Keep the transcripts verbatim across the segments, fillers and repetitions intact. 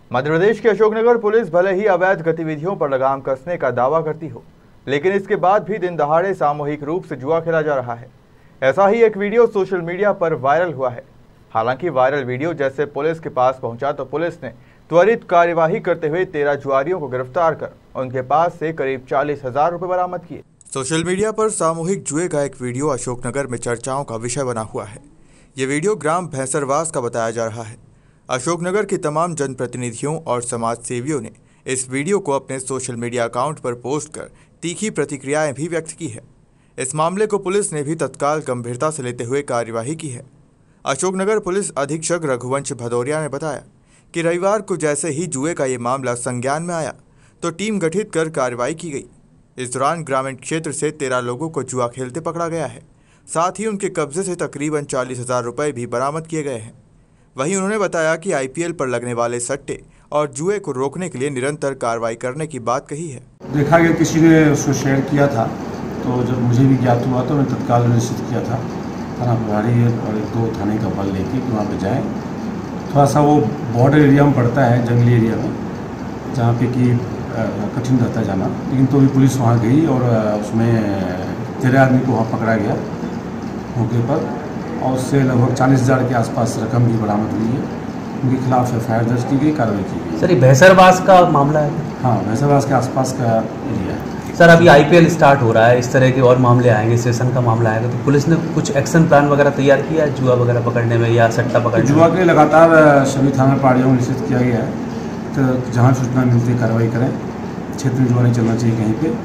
मध्य प्रदेश के अशोकनगर पुलिस भले ही अवैध गतिविधियों पर लगाम कसने का दावा करती हो, लेकिन इसके बाद भी दिन दहाड़े सामूहिक रूप से जुआ खेला जा रहा है। ऐसा ही एक वीडियो सोशल मीडिया पर वायरल हुआ है। हालांकि वायरल वीडियो जैसे पुलिस के पास पहुंचा तो पुलिस ने त्वरित कार्यवाही करते हुए तेरह जुआरियों को गिरफ्तार कर उनके पास से करीब चालीस हजार रुपए बरामद किए। सोशल मीडिया पर सामूहिक जुए का एक वीडियो अशोकनगर में चर्चाओं का विषय बना हुआ है। ये वीडियो ग्राम भैंसरवास का बताया जा रहा है। अशोकनगर के तमाम जनप्रतिनिधियों और समाज सेवियों ने इस वीडियो को अपने सोशल मीडिया अकाउंट पर पोस्ट कर तीखी प्रतिक्रियाएं भी व्यक्त की है। इस मामले को पुलिस ने भी तत्काल गंभीरता से लेते हुए कार्यवाही की है। अशोकनगर पुलिस अधीक्षक रघुवंश भदौरिया ने बताया कि रविवार को जैसे ही जुए का ये मामला संज्ञान में आया तो टीम गठित कर कार्रवाई की गई। इस दौरान ग्रामीण क्षेत्र से तेरह लोगों को जुआ खेलते पकड़ा गया है। साथ ही उनके कब्जे से तकरीबन चालीस हजार रुपये भी बरामद किए गए हैं। वहीं उन्होंने बताया कि आईपीएल पर लगने वाले सट्टे और जुए को रोकने के लिए निरंतर कार्रवाई करने की बात कही है। देखा गया किसी ने उसको शेयर किया था, तो जब मुझे भी ज्ञात हुआ तो मैंने तत्काल निश्चित किया था थाना प्रभारी और एक दो थाने का बल लेके कि वहाँ पे जाएं। थोड़ा सा वो बॉर्डर एरिया में पड़ता है, जंगली एरिया में, जहाँ पे कि कठिन रहता है जाना, लेकिन तो भी पुलिस वहाँ गई और उसमें तेरह आदमी को वहाँ पकड़ा गया मौके पर और उससे लगभग चालीस हज़ार के आसपास रकम भी बरामद हुई है। उनके खिलाफ एफ आई आर दर्ज की गई, कार्रवाई की गई। सर, ये भैंसरवास का मामला है? हाँ, भैंसरवास के आसपास का एरिया है। सर, अभी आईपीएल स्टार्ट हो रहा है, इस तरह के और मामले आएंगे, सेशन का मामला आएगा, तो पुलिस ने कुछ एक्शन प्लान वगैरह तैयार किया है जुआ वगैरह पकड़ने में या सट्टा पकड़ने में? जुआ के लगातार सभी थाना प्रभारियों को निश्चित किया गया है तो जहाँ सूचना मिलती है कार्रवाई करें। क्षेत्र में जुआ नहीं चलना चाहिए कहीं पे।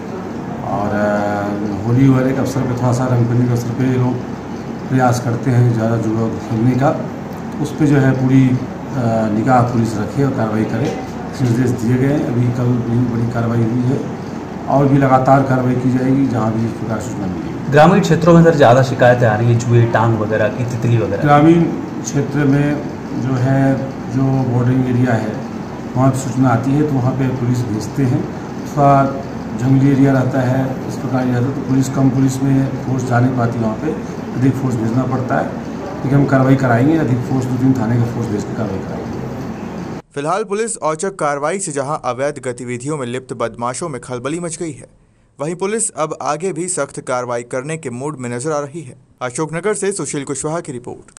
और होली वाले के अवसर पर थोड़ा सा रंगपंचमी के अवसर पर लोग प्रयास करते हैं ज़्यादा जुआ खेलने का, उस पर जो है पूरी निगाह पुलिस रखे और कार्रवाई करे, निर्देश दिए गए। अभी कल भी बड़ी कार्रवाई हुई है और भी लगातार कार्रवाई की जाएगी जहाँ भी इस प्रकार सूचना मिलेगी। ग्रामीण क्षेत्रों में सर ज़्यादा शिकायतें आ रही हैं जुए, टांग वगैरह की, तितली वगैरह? ग्रामीण क्षेत्र में जो है, जो बॉर्डरिंग एरिया है, वहाँ पर सूचना आती है तो वहाँ पे पुलिस भेजते हैं। थोड़ा जंगली एरिया रहता है, इस प्रकार रहता है तो पुलिस कम पुलिस में फोर्स जा नहीं पाती, वहाँ पे अधिक फोर्स भेजना पड़ता है। लेकिन हम कार्रवाई कराएंगे, अधिक फोर्स दो तीन थाने का फोर्स भेज कर कार्रवाई कराएंगे। फिलहाल पुलिस औचक कार्रवाई से जहां अवैध गतिविधियों में लिप्त बदमाशों में खलबली मच गई है, वहीं पुलिस अब आगे भी सख्त कार्रवाई करने के मूड में नजर आ रही है। अशोकनगर से सुशील कुशवाहा की रिपोर्ट।